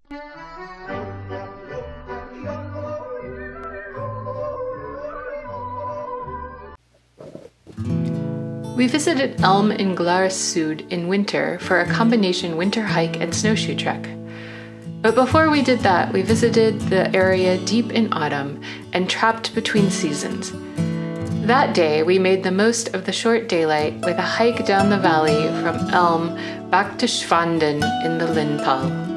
We visited Elm in Glarus Sud in winter for a combination winter hike and snowshoe trek. But before we did that, we visited the area deep in autumn and trapped between seasons. That day, we made the most of the short daylight with a hike down the valley from Elm back to Schwanden in the Linthal.